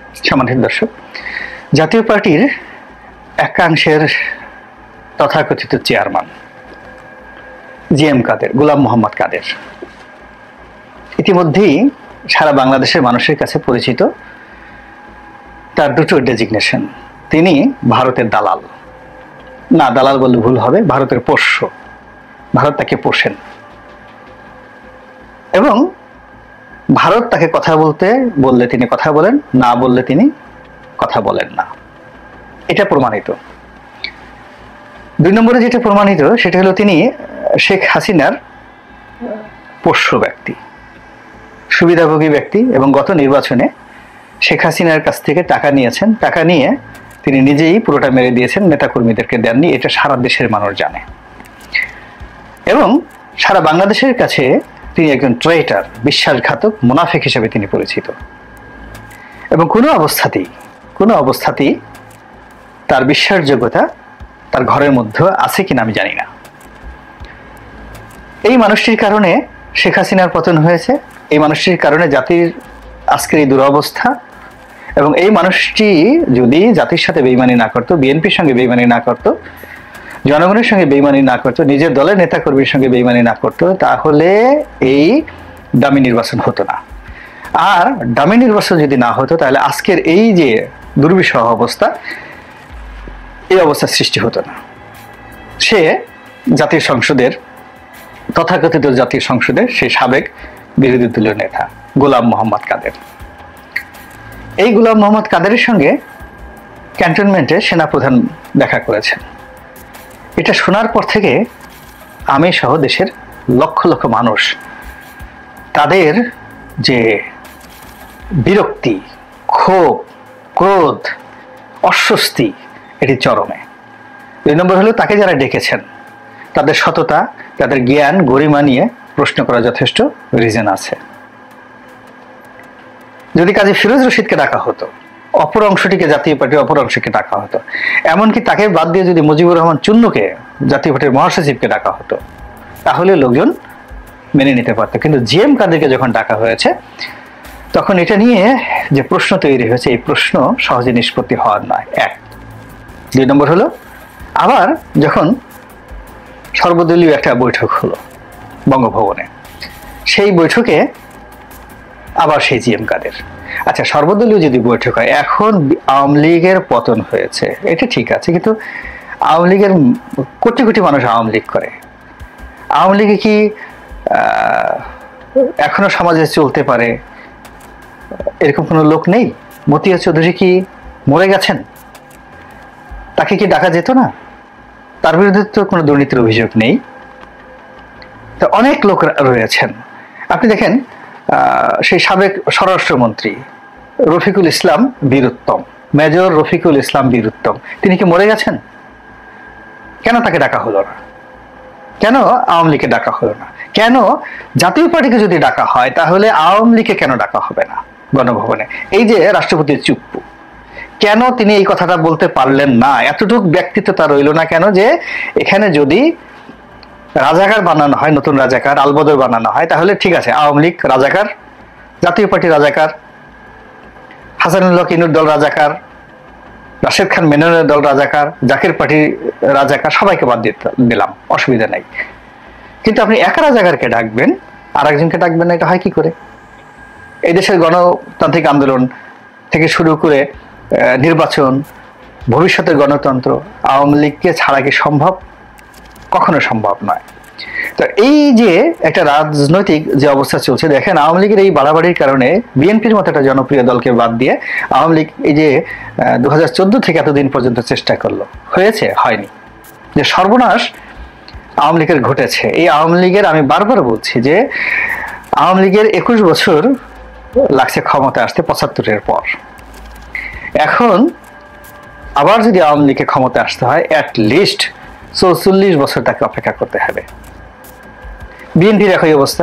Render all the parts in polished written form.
সম্মানিত দর্শক, জাতীয় পার্টির একাংশের তথাকথিত চেয়ারম্যান জিএম কাদের, গোলাম মোহাম্মদ কাদের ইতিমধ্যেই সারা বাংলাদেশের মানুষের কাছে পরিচিত। তার দুটো ডেজিগনেশন, তিনি ভারতের দালাল, না দালাল বললে ভুল হবে, ভারতের পোষ্য, ভারত তাকে পোষেন এবং ভারত তাকে কথা বলতে বললে তিনি কথা বলেন, না বললে তিনি কথা বলেন না। এটা প্রমাণিত। 2 নম্বরে যেটা প্রমাণিত সেটা হলো তিনি শেখ হাসিনার পোষ্য ব্যক্তি, সুবিধাভোগী ব্যক্তি এবং গত নির্বাচনে শেখ হাসিনার কাছ থেকে টাকা নিয়েছেন। টাকা নিয়ে তিনি নিজেই পুরোটা মেরে দিয়েছেন, নেতাকর্মীদেরকে দেননি। এটা সারা দেশের মানুষ জানে এবং সারা বাংলাদেশের কাছে তিনি একজন ট্রেটার, বিশ্বাসঘাতক, মুনাফিক হিসেবে তিনি পরিচিত এবং কোনো অবস্থাতেই তার বিশ্বাসযোগ্যতা তার ঘরের মধ্যে আছে কিনা আমি জানি না। এই মানুষটির কারণে শেখ হাসিনার পতন হয়েছে, এই মানুষটির কারণে জাতির আজকের এই দুরবস্থা। এবং এই মানুষটি যদি জাতির সাথে বেইমানি না করতো, বিএনপির সঙ্গে বেইমানি না করতো, জনগণের সঙ্গে বেইমানি না করতো, নিজের দলের নেতাকর্মীর সঙ্গে বেইমানি না করতো, তাহলে এই দামি নির্বাচন হতো না। আর দামি নির্বাচন যদি না হতো তাহলে আজকের এই যে দুর্বিষহ অবস্থা, এই অবস্থার সৃষ্টি হতো না। সে জাতীয় সংসদের, তথাকথিত জাতীয় সংসদের সেই সাবেক বিরোধী দলীয় নেতা গোলাম মোহাম্মদ কাদের। এই গোলাম মোহাম্মদ কাদেরের সঙ্গে ক্যান্টনমেন্টে সেনাপ্রধান দেখা করেছেন। এটা শোনার পর থেকে আমি সহ দেশের লক্ষ লক্ষ মানুষ, তাদের যে বিরক্তি, ক্ষোভ, ক্রোধ, অস্বস্তি, এটি চরমে। 2 নম্বর হলো তাকে যারা ডেকেছেন তাদের সততা, তাদের জ্ঞান, গরিমা নিয়ে প্রশ্ন করা যথেষ্ট রিজন আছে। যদি কাজী ফিরোজ রশিদকে ডাকা হতো, অপর অংশটিকে জাতীয় পার্টির অপর অংশকে ডাকা হতো, এমনকি তাকে বাদ দিয়ে যদি মুজিবুর রহমান চুন্নুকে জাতীয় পার্টির মহাসচিবকে ডাকা হতো, তাহলে লোকজন মেনে নিতে পারত। কিন্তু জিএম কাদেরকে যখন ডাকা হয়েছে তখন এটা নিয়ে যে প্রশ্ন তৈরি হয়েছে, এই প্রশ্ন সহজে নিষ্পত্তি হওয়ার নয়। 1। 2 নম্বর হলো আবার যখন সর্বদলীয় একটা বৈঠক হলো বঙ্গভবনে, সেই বৈঠকে আবার সেই জিএম কাদের। আচ্ছা, সর্বদলীয় যদি বৈঠক হয়, এখন আওয়ামী লীগের পতন হয়েছে, এটা ঠিক আছে, কিন্তু আওয়ামী লীগের কোটি কোটি মানুষ আওয়ামী লীগ করে। আওয়ামী লীগে কি এখনো সমাজে চলতে পারে এরকম কোনো লোক নেই? মতিয়া চৌধুরী কি মরে গেছেন? তাকে কি ডাকা যেত না? তার বিরুদ্ধে তো কোনো দুর্নীতির অভিযোগ নেই। তো অনেক লোক রয়েছেন। আপনি দেখেন সেই সাবেক স্বরাষ্ট্রমন্ত্রী রফিকুল ইসলাম বীরুত্তম, মেজর রফিকুল ইসলাম বীরুত্তম, তিনি কি মরে গেছেন? কেন তাকে ডাকা হলো না? কেন আওয়ামী লীগকে ডাকা হলো না? কেন জাতীয় পার্টিকে যদি ডাকা হয় তাহলে আওয়ামী লীগকে কেন ডাকা হবে না গণভবনে? এই যে রাষ্ট্রপতির চুপ্পু, কেন তিনি এই কথাটা বলতে পারলেন না? এতটুকু ব্যক্তিত্ব তার রইল না কেন যে এখানে যদি রাজাকার বানানো হয়, নতুন রাজাকার আলবদর বানানো হয়, তাহলে ঠিক আছে, আওয়ামী লীগ রাজাকার, জাতীয় পার্টি রাজাকার, হাসানুল্লাহ কিনুর দল রাজাকার, রাশেদ খান মেননের দল রাজাকার, জাকির পার্টি রাজাকার, সবাইকে বাদ দিলাম, অসুবিধা নাই। কিন্তু আপনি একা রাজাকারকে ডাকবেন, আর একজনকে ডাকবেন না, এটা হয় কি করে? এই দেশের গণতান্ত্রিক আন্দোলন থেকে শুরু করে নির্বাচন, ভবিষ্যতের গণতন্ত্র, আওয়ামী লীগকে ছাড়া কি সম্ভব? কখনো সম্ভব নয়। তো এই যে একটা রাজনৈতিক যে অবস্থা চলছে, দেখেন আওয়ামী লীগের এই বাড়াবাড়ির কারণে বিএনপির মতো একটা জনপ্রিয় দলকে বাদ দিয়ে আওয়ামী লীগ এই যে 2014 থেকে এতদিন পর্যন্ত চেষ্টা করলো, হয়েছে? হয়নি। যে সর্বনাশ আওয়ামী লীগের ঘটেছে, এই আওয়ামী লীগের, আমি বারবার বলছি যে আওয়ামী লীগের 21 বছর লাগছে ক্ষমতা আসতে 75-এর পর। এখন আবার যদি আওয়ামী লীগকে ক্ষমতা আসতে হয়, অ্যাটলিস্ট 44 বছর তাকে অপেক্ষা করতে হবে। বিএনপির একই অবস্থা।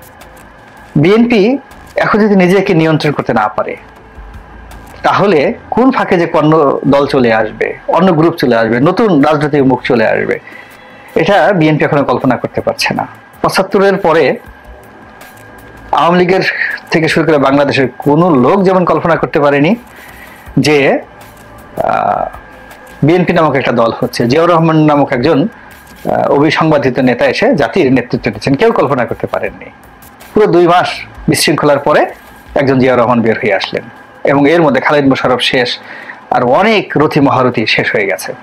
বিএনপি এখন যদি নিজেকে নিয়ন্ত্রণ করতে না পারে, তাহলে কোন ফাঁকে যে অন্য দল চলে আসবে, অন্য গ্রুপ চলে আসবে, নতুন রাজনৈতিক মুখ চলে আসবে, এটা বিএনপি এখনো কল্পনা করতে পারছে না। 75-এর পরে আওয়ামী লীগের থেকে শুরু করে বাংলাদেশের কোনো লোক যেমন কল্পনা করতে পারেনি যে বিএনপি নামক একটা দল হচ্ছে, জিয়াউর রহমান নামক একজন অবিসংবাদিত নেতা এসে জাতির নেতৃত্ব দিচ্ছেন, কেউ কল্পনা করতে পারেননি। পুরো 2 মাস বিশৃঙ্খলার পরে একজন জিয়াউর রহমান বের হয়ে আসলেন, এবং এর মধ্যে খালিদ মোশাররফ শেষ, আর অনেক রথী মহারথী শেষ হয়ে গেছে।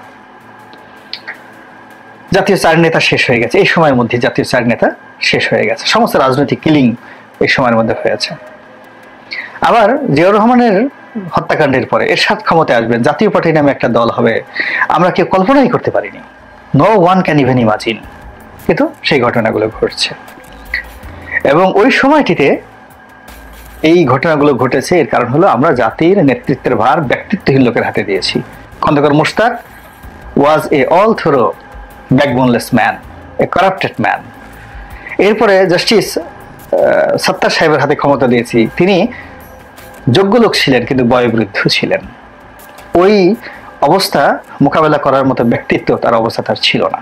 জাতীয় 4 নেতা শেষ হয়ে গেছে এই সময়ের মধ্যে, জাতীয় 4 নেতা শেষ হয়ে গেছে। সমস্ত রাজনৈতিক কিলিং এই সময়ের মধ্যে হয়েছে। আবার জিয়াউর রহমানের হত্যাকাণ্ডের পরে এরশাদ ক্ষমতায় আসবেন, জাতীয় পার্টি নামে একটা দল হবে, আমরা কেউ কল্পনাই করতে পারিনি। No one can even imagine. কিন্তু সেই ঘটনাগুলো ঘটছে, এবং ওই সময়টিতে এই ঘটনাগুলো ঘটেছে। এর কারণ হলো আমরা জাতির নেতৃত্বের ভার ব্যক্তিত্বহীন লোকের হাতে দিয়েছি। Khondakar Mostaq was a all through backboneless man, a corrupted man. এরপরে জাস্টিস সত্তার সাহেবের হাতে ক্ষমতা দিয়েছি, তিনি যোগ্য লোক ছিলেন কিন্তু বয়োবৃদ্ধ ছিলেন। ওই অবস্থা মোকাবেলা করার মতো ব্যক্তিত্ব তার অবস্থা তার ছিল না।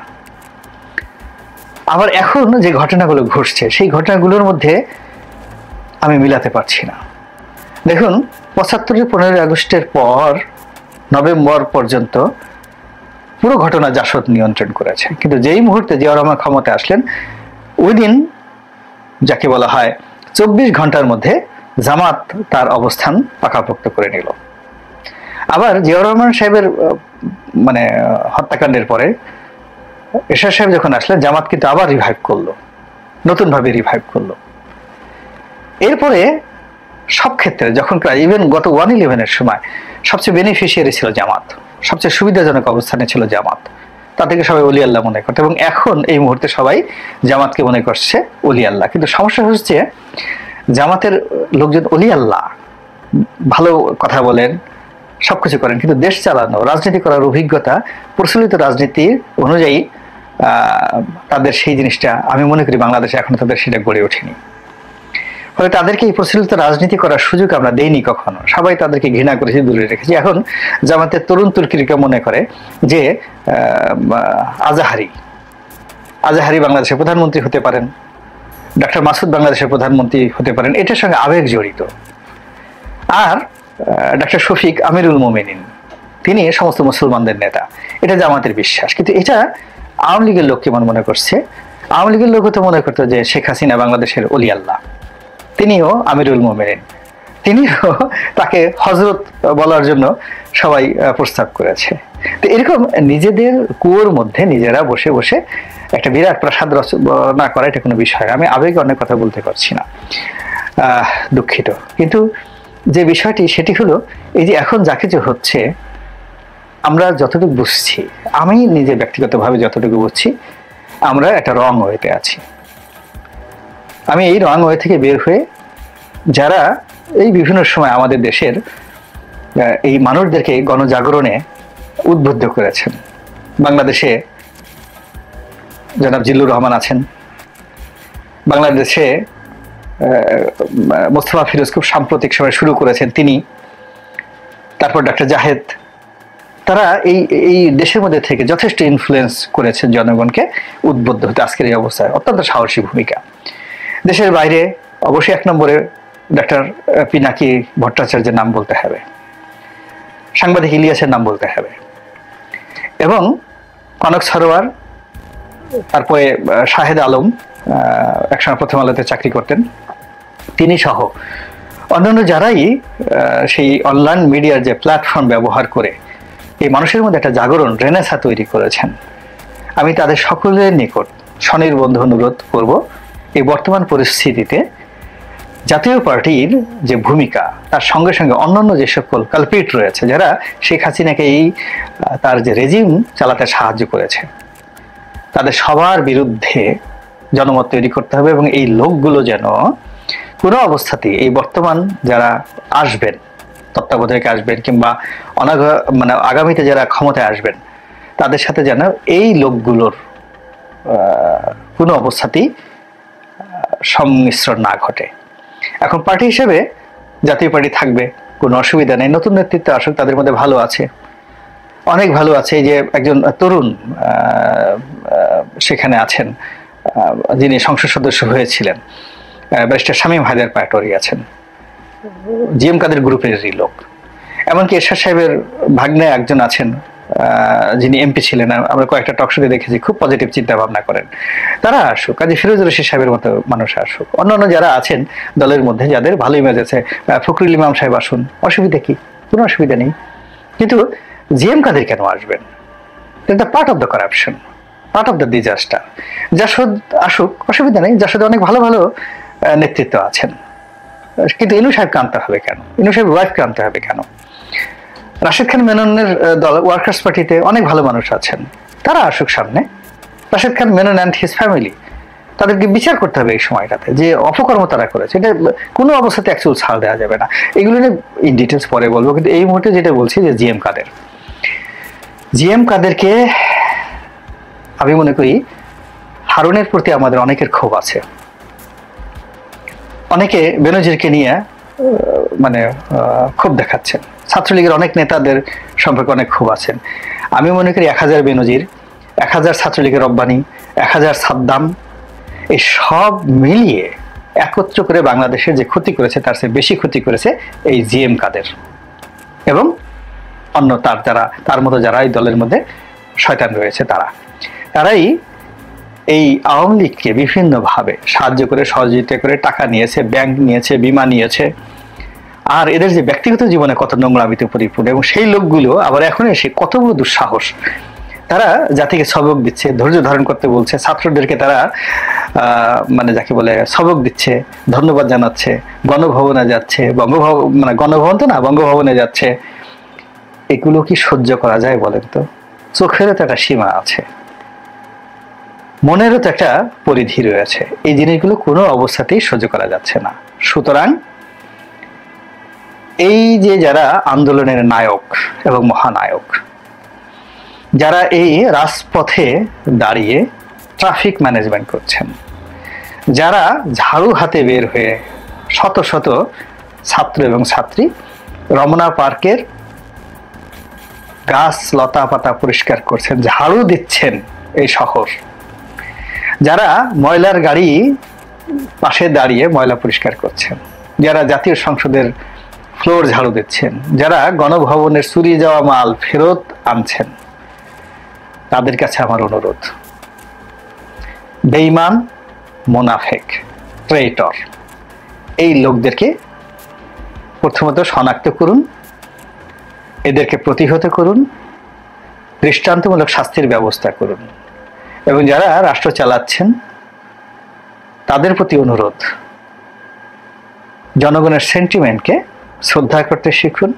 আবার এখন যে ঘটনাগুলো ঘটছে সেই ঘটনাগুলোর মধ্যে আমি মিলাতে পারছি না। দেখুন, ৭৫-এর 15ই আগস্টের পর নভেম্বর পর্যন্ত পুরো ঘটনা জাসদ নিয়ন্ত্রণ করেছে, কিন্তু যেই মুহূর্তে জিয়াউর রহমান ক্ষমতায় আসলেন, ওই দিন যাকে বলা হয় 24 ঘন্টার মধ্যে জামাত তার অবস্থান পাকাপোক্ত করে নিল। আবার জিয়াউর রহমান সাহেবের হত্যাকাণ্ডের পরে এরশাদ সাহেব যখন আসলেন, জামাত কিন্তু আবার রিভাইভ করলো, নতুনভাবে রিভাইভ করলো। এরপরে সব ক্ষেত্রে যখন ইভেন গত 1/11-এর সময় সবচেয়ে বেনিফিশিয়ারি ছিল জামাত, সবচেয়ে সুবিধাজনক অবস্থানে ছিল জামাত, তাদেরকে সবাই অলি আল্লাহ মনে করত, এবং এখন এই মুহূর্তে সবাই জামাতকে মনে করছে অলি আল্লাহ। কিন্তু সমস্যা হচ্ছে জামাতের লোকজন অলি আল্লাহ, ভালো কথা বলেন, সবকিছু করেন, কিন্তু দেশ চালানো, রাজনীতি করার অভিজ্ঞতা প্রচলিত রাজনীতি অনুযায়ী তাদের সেই জিনিসটা আমি মনে করি বাংলাদেশে এখনো তাদের সেটা গড়ে ওঠেনি। ফলে তাদেরকে এই প্রচলিত রাজনীতি করার সুযোগ আমরা দেইনি কখনো, সবাই তাদেরকে ঘৃণা করেছি, দূরে রেখেছি। এখন জামাতের তরুণ তুর্কিরা মনে করে যে আজাহারি বাংলাদেশের প্রধানমন্ত্রী হতে পারেন, ডক্টর মাসুদ বাংলাদেশের প্রধানমন্ত্রী হতে পারেন, এটার সঙ্গে আবেগ জড়িত। আর ডক্টর শফিক আমিরুল মোমিনিন, তিনি সমস্ত মুসলমানদের নেতা, এটা জামাতের বিশ্বাস। কিন্তু এটা আওয়ামী লীগের লোক কেমন মনে করছে? আওয়ামী লীগের লোক তো মনে করতো যে শেখ হাসিনা বাংলাদেশের অলি আল্লাহ, তিনিও আমিরুল মোমিনিন, তিনিও তাকে হযরত বলার জন্য সবাই প্রস্তাব করেছে। তো এরকম নিজেদের কুয়োর মধ্যে নিজেরা বসে বসে একটা বিরাট প্রাসাদ রচনা করা এটা কোনো বিষয়। আমি আবেগে অনেক কথা বলতে পারছি না, দুঃখিত। কিন্তু যে বিষয়টি সেটি হলো এই যে এখন যা কিছু হচ্ছে, আমরা যতটুকু বুঝছি, আমি নিজে ব্যক্তিগতভাবে যতটুকু বুঝছি, আমরা একটা রং ওয়েতে আছি। আমি এই রং ওয়ে থেকে বের হয়ে যারা এই বিভিন্ন সময় আমাদের দেশের এই মানুষদেরকে গণজাগরণে উদ্বুদ্ধ করেছেন, বাংলাদেশে জনাব জিল্লুর রহমান আছেন, বাংলাদেশে মোস্তফা ফিরোজ খুব সাম্প্রতিক সময় শুরু করেছেন তিনি, তারপর ডক্টর জাহেদ, তারা এই দেশের মধ্যে থেকে যথেষ্ট ইনফ্লুয়েন্স করেছেন জনগণকে উদ্বুদ্ধ হতে আজকের এই অবস্থায়। অত্যন্ত সাহসী ভূমিকা। দেশের বাইরে অবশ্যই 1 নম্বরে ডক্টর পিনাকি ভট্টাচার্যের নাম বলতে হবে, সাংবাদিক ইলিয়াসের নাম বলতে হবে, এবং কনক সরোয়ার, তারপরে শাহেদ আলম, একসময় প্রথম আলোতে চাকরি করতেন, তিনি সহ অন্যান্য যারাই সেই অনলাইন মিডিয়ার যে প্ল্যাটফর্ম ব্যবহার করে এই মানুষের মধ্যে একটা জাগরণ, রেনেসা তৈরি করেছেন, আমি তাদের সকলের নিকট স্বনির্বন্ধ অনুরোধ করব, এই বর্তমান পরিস্থিতিতে জাতীয় পার্টির যে ভূমিকা, তার সঙ্গে সঙ্গে অন্যান্য যে সকল কালপিট রয়েছে যারা শেখ হাসিনাকে তার যে রেজিম চালাতে সাহায্য করেছে, তাদের সবার বিরুদ্ধে জনমত তৈরি করতে হবে, এবং এই লোকগুলো যেন কোনো অবস্থাতেই এই বর্তমান যারা আসবেন, তত্ত্বাবধায়ক আসবেন, কিংবা আগামীতে যারা ক্ষমতায় আসবেন, তাদের সাথে যেন এই লোকগুলোর কোনো অবস্থাতেই সংমিশ্রণ না ঘটে। এখন পার্টি হিসেবে জাতীয় পার্টি থাকবে, কোনো অসুবিধা নেই। নতুন নেতৃত্ব আসুক, তাদের মধ্যে ভালো আছে, অনেক ভালো আছে। এই যে একজন তরুণ সেখানে আছেন, যিনি সংসদ সদস্য হয়েছিলেন, ব্যারিস্টার শামীম হায়দার পাটোয়ারি আছেন, জিএম কাদের গ্রুপেরই লোক। এমনকি এরশাদ সাহেবের ভাগ্নে একজন আছেন, যিনি এমপি ছিলেন, আমরা কয়েকটা টকশোতে দেখেছি, খুব পজিটিভ চিন্তা ভাবনা করেন। তারা আসুক, কাজী ফিরোজুর রশিদ সাহেবের মতো মানুষ আসুক, অন্যান্য যারা আছেন দলের মধ্যে যাদের ভালো ইমেজ আছে, ফখরুল ইমাম সাহেব আসুন, অসুবিধা কি? কোনো অসুবিধা নেই। কিন্তু জিএম কাদের কেন আসবেন? Part of the corruption, part of the disaster. JSD আসুক, অসুবিধা নেই, জাসদে অনেক ভালো ভালো নেতৃত্ব আছেন, কিন্তু ইনু সাহেবকে আনতে হবে কেন? ইনু সাহেব ওয়াইফকে আনতে হবে কেন? রাশেদ খান মেননের দল ওয়ার্কার্স পার্টিতে অনেক ভালো মানুষ আছেন, তারা আসুক সামনে। Rashed Khan Menon and his family, তাদেরকে বিচার করতে হবে এই সময়টাতে, যে অপকর্ম তারা করেছে, এটা কোনো অবস্থাতে অ্যাকচুয়াল ছাড় দেওয়া যাবে না। এগুলো নিয়ে ইন ডিটেলস পরে বলবো, কিন্তু এই মুহূর্তে যেটা বলছি যে জিএম কাদেরকে আমি মনে করি হারুনের প্রতি আমাদের অনেকের ক্ষোভ আছে। অনেকে বেনজিরকে নিয়ে ক্ষোভ দেখাচ্ছেন, ছাত্রলীগের অনেক নেতাদের সম্পর্কে অনেক ক্ষোভ আছেন। আমি মনে করি 1000 বেনজির, 1000 ছাত্রলীগের রব্বানি, 1000 সাদ্দাম, এই সব মিলিয়ে একত্র করে বাংলাদেশের যে ক্ষতি করেছে তার চেয়ে বেশি ক্ষতি করেছে এই জিএম কাদের এবং অন্য তার মতো যারা এই দলের মধ্যে শয়তান রয়েছে, তারাই এই আওয়ামী লীগকে বিভিন্নভাবে সাহায্য করে, সহযোগিতা করে, টাকা নিয়েছে, ব্যাংক নিয়েছে, বিমা নিয়েছে। আর এদের যে ব্যক্তিগত জীবনে কত নোংরামিতে পরিপূর্ণ, এবং সেই লোকগুলো আবার এখন এসে কত বড় দুঃসাহস, তারা জাতিকে সবক দিচ্ছে, ধৈর্য ধারণ করতে বলছে, ছাত্রদেরকে তারা যাকে বলে সবক দিচ্ছে, ধন্যবাদ জানাচ্ছে, গণভবনে যাচ্ছে, গণভবন তো না, বঙ্গভবনে যাচ্ছে। এগুলো কি সহ্য করা যায় বলেন তো? চোখেরও তো একটা সীমা আছে, মনেরও তো একটা পরিধি রয়েছে। এই জিনিসগুলো কোনো অবস্থাতেই সহ্য করা যাচ্ছে না। সুতরাং এই যে যারা আন্দোলনের নায়ক এবং মহানায়ক, যারা এই রাজপথে দাঁড়িয়ে ট্রাফিক ম্যানেজমেন্ট করছেন, যারা ঝাড়ু হাতে বের হয়ে শত শত ছাত্র এবং ছাত্রী রমনা পার্কের গাছ লতা পাতা পরিষ্কার করছেন, ঝাড়ু দিচ্ছেন এই শহর, যারা ময়লার গাড়ি পাশে দাঁড়িয়ে ময়লা পরিষ্কার করছেন, যারা জাতীয় সংসদের ফ্লোর ঝাড়ু দিচ্ছেন, যারা গণভবনের চুরি যাওয়া মাল ফেরত আনছেন, তাদের কাছে আমার অনুরোধ, বেঈমান, মুনাফেক, ট্রেটর, এই লোকদেরকে প্রথমত শনাক্ত করুন, এদেরকে প্রতিহত করুন, দৃষ্টান্তমূলক শাস্তির ব্যবস্থা করুন। এবং যারা রাষ্ট্র চালাচ্ছেন তাদের প্রতি অনুরোধ, জনগণের সেন্টিমেন্টকে শ্রদ্ধা করতে শিখুন।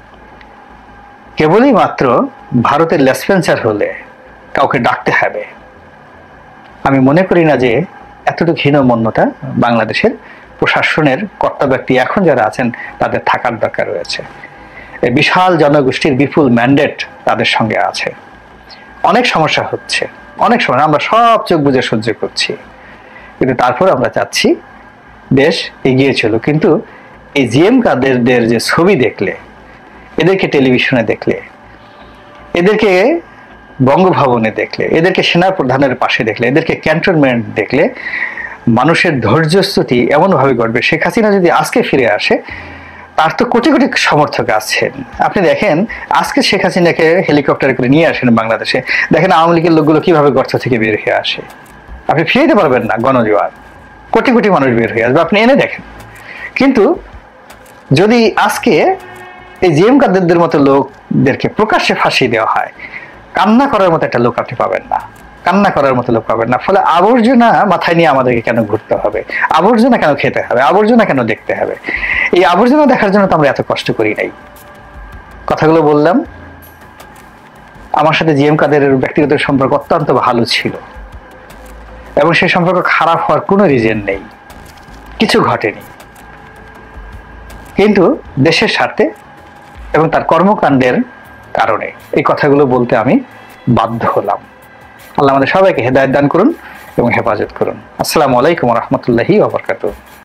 কেবলই মাত্র ভারতের লেসপেন্সার হলে কাউকে ডাকতে হবে, আমি মনে করি না যে এতটুকু হীনমন্যতা বাংলাদেশের প্রশাসনের কর্তা ব্যক্তি এখন যারা আছেন তাদের থাকার দরকার রয়েছে। এই বিশাল জনগোষ্ঠীর বিপুল ম্যান্ডেট তাদের সঙ্গে আছে। অনেক সমস্যা হচ্ছে, অনেক সময় আমরা সব চোখ বুজে সহ্য করছি, কিন্তু তারপর আমরা চাচ্ছি দেশ এগিয়ে চলুক। কিন্তু এই জিএম কাদেরদের যে ছবি দেখলে, এদেরকে টেলিভিশনে দেখলে, এদেরকে বঙ্গভবনে দেখলে, এদেরকে সেনা প্রধানের পাশে দেখলে, এদেরকে ক্যান্টনমেন্ট দেখলে মানুষের ধৈর্যচ্যুতি এমনভাবে ঘটবে। শেখ হাসিনা যদি আজকে ফিরে আসে, তার তো কোটি কোটি সমর্থক আছেন। আপনি দেখেন আজকে শেখ হাসিনাকে হেলিকপ্টারে করে নিয়ে আসেন বাংলাদেশে, দেখেন আওয়ামী লীগের লোকগুলো কিভাবে গর্ত থেকে বের হয়ে আসে। আপনি ফিরে পারবেন না গণজোয়ার, কোটি কোটি মানুষ বের হয়ে আসবে, আপনি এনে দেখেন। কিন্তু যদি আজকে এই জিএম কাদেরদের মতো লোকদেরকে প্রকাশ্যে ফাঁসি দেওয়া হয়, কান্না করার মতো একটা লোক আপনি পাবেন না, কান্না করার মতো লোক পাবেন না। ফলে আবর্জনা মাথায় নিয়ে আমাদেরকে কেন ঘুরতে হবে, আবর্জনা কেন খেতে হবে, আবর্জনা কেন দেখতে হবে? এই আবর্জনা দেখার জন্য তো আমরা এত কষ্ট করি নাই। কথাগুলো বললাম, আমার সাথে জিএম কাদেরের ব্যক্তিগত সম্পর্ক অত্যন্ত ভালো ছিল এবং সেই সম্পর্ক খারাপ হওয়ার কোনো রিজন নেই, কিছু ঘটেনি। কিন্তু দেশের স্বার্থে এবং তার কর্মকাণ্ডের কারণে এই কথাগুলো বলতে আমি বাধ্য হলাম। আল্লাহ আমাদের সবাইকে হেদায়েত দান করুন এবং হেফাজত করুন। আসসালামু আলাইকুম ওয়া রাহমাতুল্লাহি ওয়া বারাকাতুহু।